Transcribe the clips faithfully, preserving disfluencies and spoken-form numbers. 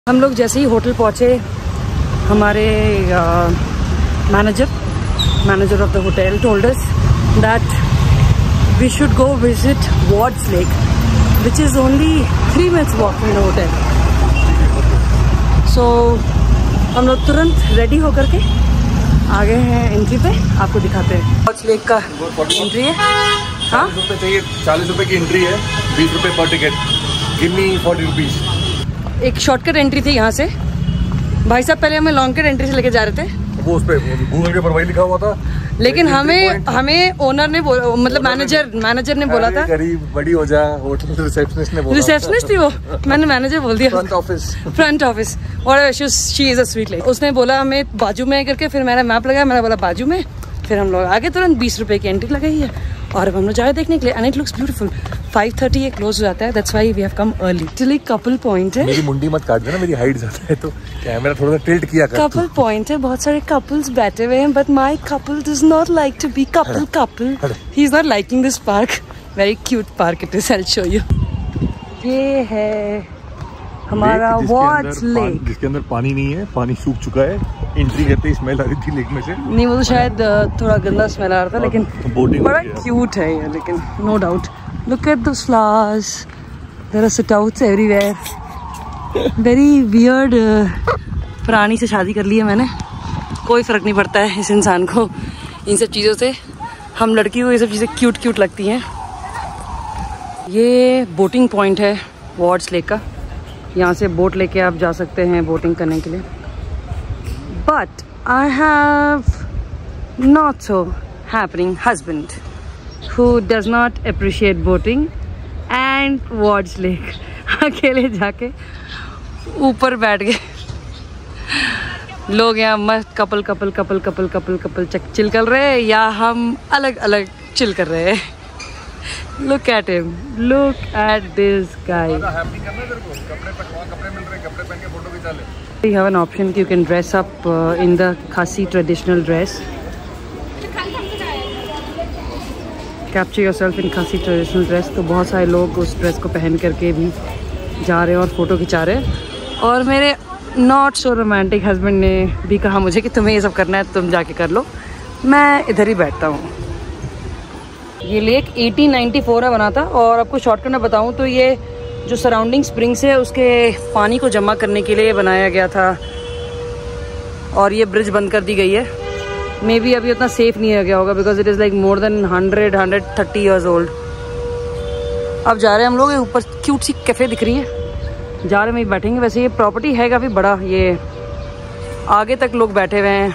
हम लोग जैसे ही होटल पहुँचे, हमारे manager manager of the hotel told us that we should go visit Wards Lake which is only three minutes walk from the hotel. So हम लोग तुरंत ready होकर के आ गए हैं एंट्री पे, आपको दिखाते हैं। वार्ड्स लेक का एंट्री है। हाँ, चालीस रुपये चाहिए, चालीस रुपये की एंट्री है, बीस रुपये पर ticket. Give me forty rupees. एक शॉर्टकट एंट्री थी यहाँ से। भाई साहब पहले हमें लॉन्ग कट एंट्री से लेके जा रहे थे, वो उस पे गूगल पे पर वही लिखा हुआ था, लेकिन हमें हमें ओनर ने बोला, मतलब मैनेजर मैनेजर ने बोला था गरीब बड़ी हो जा, होटल रिसेप्शनिस्ट ने बोला। रिसेप्शनिस्ट थी वो, मैंने मैनेजर बोल दिया। फ्रंट ऑफिस फ्रंट ऑफिस और she is a sweet lady. उसने बोला हमें बाजू में करके, फिर मैंने मैप लगाया, मैंने बोला बाजू में, फिर हम लोग आगे तुरंत बीस रुपए की एंट्री लगाई है और अब हम लोग जा रहे देखने के लिए। And it looks beautiful. Five thirty ये क्लोज हो जाता है, that's why we have come early. Actually couple point है। मेरी मुंडी मत काट देना, मेरी हाइट ज्यादा है तो कैमरा थोड़ा सा टिल्ट किया कर। कपल पॉइंट है, बहुत सारे कपल्स बैठे हुए हैं, but my couple does not like to be couple couple. He is not liking this park. Very cute park it is, I will show you. ये है हमारा वार्ड्स लेक, जिसके अंदर पानी नहीं है, पानी सूख चुका है। एंट्री करते ही स्मेल आ रही थी लेक में से। नहीं, वो तो शायद थोड़ा गंदा स्मेल आ रहा था, लेकिन बड़ा क्यूट है ये, लेकिन no doubt. Look at those flowers, there are sitouts everywhere. Very weird. प्राणी से शादी कर ली है मैंने, कोई फर्क नहीं पड़ता है इस इंसान को इन सब चीज़ों से। हम लड़की को ये सब चीज़ें क्यूट क्यूट लगती हैं। ये बोटिंग पॉइंट है वार्ड्स लेक का, यहाँ से बोट लेके आप जा सकते हैं बोटिंग करने के लिए। But I have not so happening husband who does not appreciate boating and Wards Lake. अकेले जाके ऊपर बैठ गए लोग, यहाँ मस्त couple couple couple couple couple couple chill कर रहे हैं, या हम अलग अलग चिल कर रहे हैं। Look at him, look at this guy. You have an option, you can dress up uh, in the Khasi traditional dress. Capture yourself in Khasi traditional dress। तो बहुत सारे लोग उस ड्रेस को पहन करके भी जा रहे हैं और फोटो खिंचा रहे हैं। और मेरे नॉट सो रोमांटिक हस्बैंड ने भी कहा मुझे कि तुम्हें ये सब करना है तुम जाके कर लो, मैं इधर ही बैठता हूँ। ये लेक अठारह सौ चौरानवे में बना था, और आपको शॉर्टकट में बताऊँ तो ये जो सराउंडिंग स्प्रिंग्स है उसके पानी को जमा करने के लिए बनाया गया था, और ये ब्रिज बंद कर दी गई है। मे बी अभी उतना सेफ नहीं हो गया होगा, because it is like more than hundred hundred thirty years old. अब जा रहे हैं हम लोग, ऊपर क्यूट सी कैफ़े दिख रही है, जा रहे हैं वहीं बैठेंगे। वैसे ये प्रॉपर्टी है काफ़ी बड़ा, ये आगे तक लोग बैठे हुए हैं,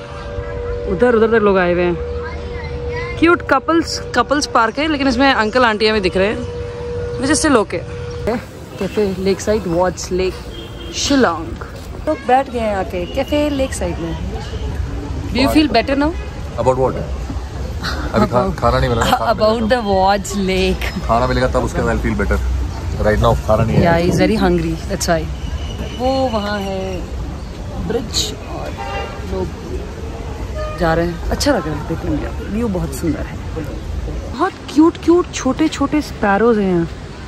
उधर उधर तक लोग आए हुए हैं। क्यूट कपल्स कपल्स पार्क है, लेकिन इसमें अंकल आंटियाँ भी दिख रहे हैं, which is still okay. Cafe lake side Wards Lake Shillong. लोग बैठ गए हैं आके कैफे लेक साइड में। Do you feel better now? About what? अभी खा, खाना नहीं मिला। About the Wards Lake. खाना मिलेगा तब उसके बाद फील बेटर। राइट नाउ खाना नहीं है। या he is very hungry, that's why. वो वहाँ है ब्रिज और लोग जा रहे हैं, अच्छा लग रहा है देखने में, व्यू बहुत सुंदर है। बहुत क्यूट क्यूट छोटे छोटे स्पैरोज हैं यहाँ।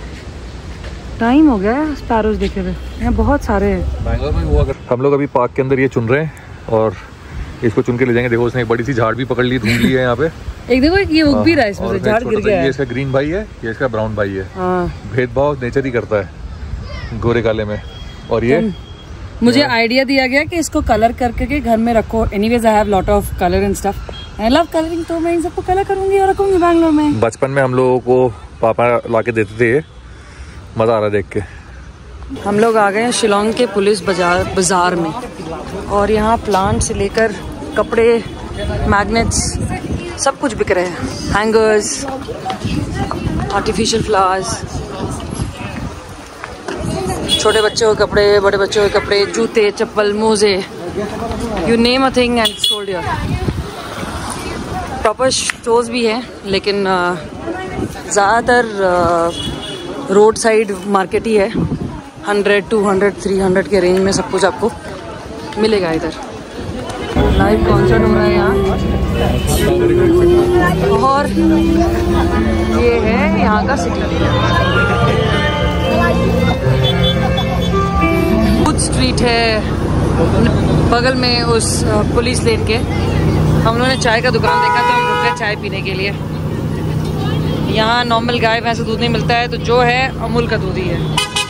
टाइम हो गया है स्पैरोज देखे हुए, यहाँ बहुत सारे हैं। बैंगलोर में हुआ। हम लोग अभी पार्क के अंदर ये चुन रहे हैं और इसको चुन के ले जाएंगे। देखो उसने एक बड़ी सी झाड़ भी पकड़ ली, ढूंढ ली है यहाँ पे। एक देखो एक ये उग भी रहा है, इसमें से झाड़ गिर गया है। ये इसका ग्रीन भाई है, ये इसका ब्राउन भाई है। हाँ। भेदभाव नेचर ही करता है गोरे काले में। और ये मुझे आइडिया दिया गया कि इसको कलर करके के घर में रखो। Anyways I have lot of colour and stuff, I love colouring, तो मैं इन सबको कलर करूंगी और रखूंगी बैंगलोर में। बचपन में हम लोगों को पापा ला के देते थे, मजा आ रहा देख के। हम लोग आ गए हैं शिलोंग के पुलिस बाजार बाजार में, और यहाँ प्लांट से लेकर कपड़े, मैग्नेट्स, सब कुछ बिक रहे हैं। हैंगर्स, आर्टिफिशियल फ्लावर्स, छोटे बच्चों के कपड़े, बड़े बच्चों के कपड़े, जूते, चप्पल, मोजे, you name a thing and sold here. Proper stores भी हैं, लेकिन ज़्यादातर रोड साइड मार्केट ही है। Hundred two hundred three hundred के रेंज में सब कुछ आपको मिलेगा इधर। लाइव कॉन्सर्ट हो रहा है यहाँ, और ये है यहाँ का सिटी। स्ट्रीट है बगल में उस पुलिस लेन के। हम लोगों ने चाय का दुकान देखा तो हम रुक गए चाय पीने के लिए। यहाँ नॉर्मल गाय भैंस दूध नहीं मिलता है, तो जो है अमूल का दूध ही है।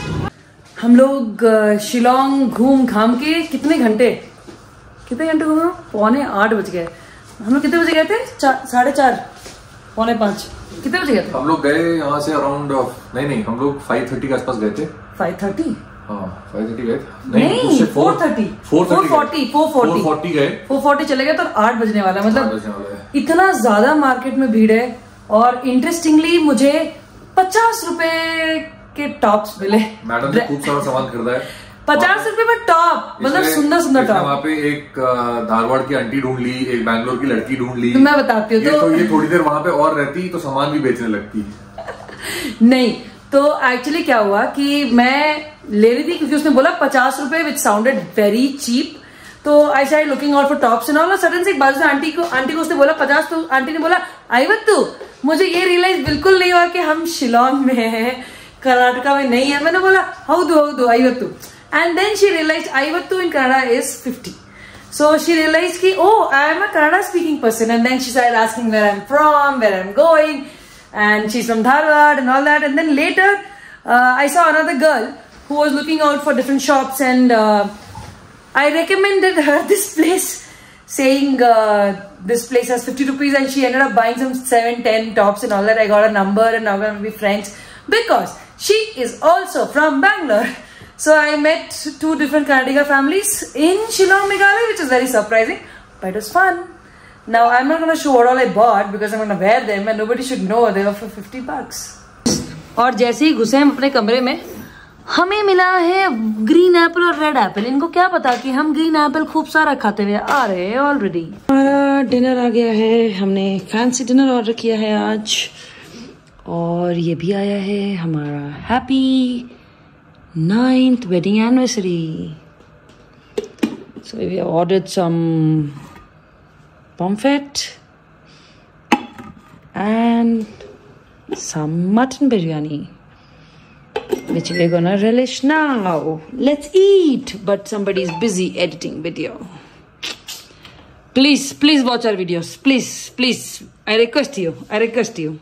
हम लोग शिलोंग घूम घाम के कितने घंटे कितने घंटे घूमे? पौने आठ बज गए। हम लोग कितने बजे गए थे? साढ़े चार पौने पाँच कितने बजे गए थे? हम लोग गए यहाँ से अराउंड नहीं नहीं हम लोग फाइव थर्टी के आसपास गए थे। फाइव थर्टी हाँ फाइव थर्टी गए थे। नहीं four thirty four forty four forty forty गए फोर फोर्टी चले गए तो आठ बजने वाला। मतलब इतना ज्यादा मार्केट में भीड़ है। और इंटरेस्टिंगली मुझे पचास रुपए के टॉप्स मिले। मैडम ने खूब सारा सामान खरीदा है। पचास रुपए में टॉप, मतलब सुंदर सुंदर टॉप। वहाँ पे एक धारवाड़ की आंटी ढूंढ ली, एक बैंगलोर की लड़की ढूंढ ली। तो मैं बताती हूँ तो, तो ये थोड़ी देर वहाँ पे और रहती तो सामान भी बेचने लगती। नहीं तो एक्चुअली क्या हुआ कि मैं ले रही थी क्योंकि उसने बोला पचास रुपए विच साउंडेड वेरी चीप। तो I started looking out for tops and all. Sudden से एक बाजू से आंटी को आंटी को उसने बोला पचास, तो आंटी ने बोला आईवत्तु। मुझे ये रियलाइज बिल्कुल नहीं हुआ कि हम शिलोंग में हैं, कर्नाटका में नहीं है। मैंने बोला हाउ डू हाउ डू आईवत्तु। And then she realized Aivattu in Kannada is fifty. So she realized ki, oh, I am a Kannada speaking person. And then she started asking where I'm from, where I'm going. And she's from Dharwad and all that. And then later, uh, I saw another girl who was looking out for different shops. And uh, I recommended her this place, saying uh, this place has fifty rupees. And she ended up buying some seven, ten tops and all that. I got a number and now we're going to be friends. Because she is also from Bangalore. So I met two different Kannadiga families in Shillong, Meghalaya, which is very surprising, but it was fun. Now I'm not going to show what all I bought because I'm going to wear them and nobody should know they were for fifty bucks. और जैसे ही घुसे हम अपने कमरे में, हमें मिला है ग्रीन एप्पल और रेड एप्पल। इनको क्या पता कि हम ग्रीन एप्पल खूब सारा खाते हुए आ रहे हैं ऑलरेडी। हमारा डिनर आ गया है, हमने फैंसी डिनर ऑर्डर किया है आज। और ये भी आया है हमारा happy ninth wedding anniversary. So we have ordered some pomfret and some mutton biryani, which we're gonna relish now. Let's eat. But somebody is busy editing video. Please, please watch our videos. Please, please. I request you. I request you.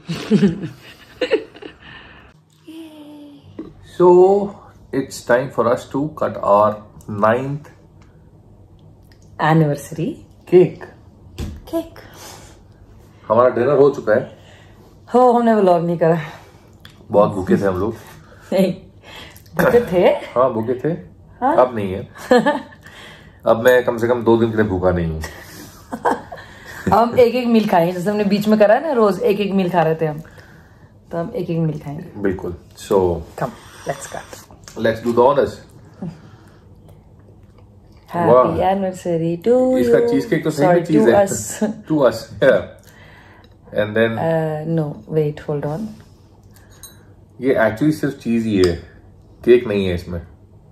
So it's time for us to cut our ninth anniversary cake. Cake. हमारा dinner हो चुका है। हो हमने vlog नहीं करा। बहुत भूखे थे हम लोग। नहीं भूखे थे। हाँ भूखे थे। हाँ? अब नहीं है। अब मैं कम से कम दो दिन के लिए भूखा नहीं हूँ। हम एक एक मील खाएंगे, जैसे हमने बीच में करा है ना, रोज एक एक मील खा रहे थे हम, तो हम एक एक मील खाएंगे। बिल्कुल। So come, let's cut. Let's do the honors. Happy wow. anniversary to you. इसका चीज केक तो सही में चीज है। To us. Yeah. And then. Uh, no, wait, hold on. ये एक्चुअली सिर्फ चीज ही है, केक नहीं है इसमें।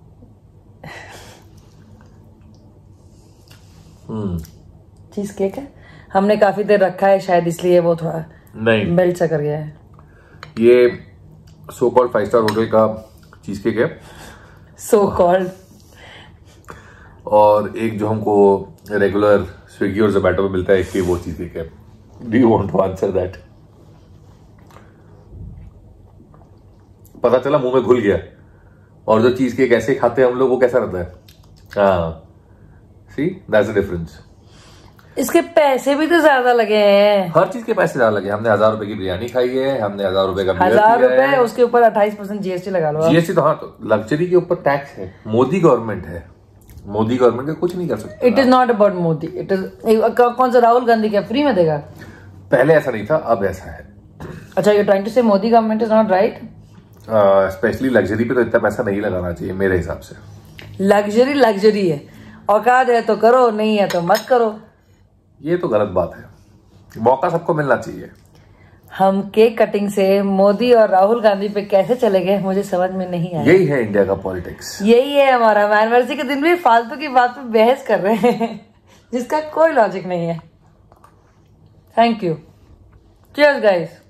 हम्म। चीज केक है। हमने काफी देर रखा है शायद, इसलिए वो थोड़ा नहीं मेल्ट सा कर गया है। ये so called five star hotel का चीज केक है। So called. और एक जो हमको रेगुलर स्विगी और ज़ोमैटो में मिलता है, एक वो चीज केक है। Do you want to answer that? पता चला मुंह में घुल गया। और जो चीज केक ऐसे खाते हैं हम लोग, वो कैसा रहता है? हाँ, सी दैट्स द डिफरेंस। इसके पैसे भी तो ज्यादा लगे हैं। हर चीज के पैसे ज्यादा लगे। हमने हजार रुपए की बिरयानी खाई है, हमने हजार रुपए का हजार रुपए, उसके ऊपर अट्ठाईस परसेंट जीएसटी लगा लो। जीएसटी तो हाँ, तो लग्जरी के ऊपर टैक्स है। मोदी गवर्नमेंट है, मोदी गवर्नमेंट का कुछ नहीं कर सकते। It is not about Modi, it is कौन सा राहुल गांधी क्या फ्री में देगा? पहले ऐसा नहीं था, अब ऐसा है। अच्छा, you trying to say Modi government is not right? Specially luxury पे तो इतना पैसा नहीं लगाना चाहिए मेरे हिसाब से। लग्जरी लग्जरी है, औकात है तो करो, नहीं है तो मत करो। ये तो गलत बात है, मौका सबको मिलना चाहिए। हम केक कटिंग से मोदी और राहुल गांधी पे कैसे चले गए, मुझे समझ में नहीं आया। यही है इंडिया का पॉलिटिक्स, यही है हमारा। एनिवर्सरी के दिन भी फालतू की बात पे बहस कर रहे हैं जिसका कोई लॉजिक नहीं है। Thank you. Cheers guys.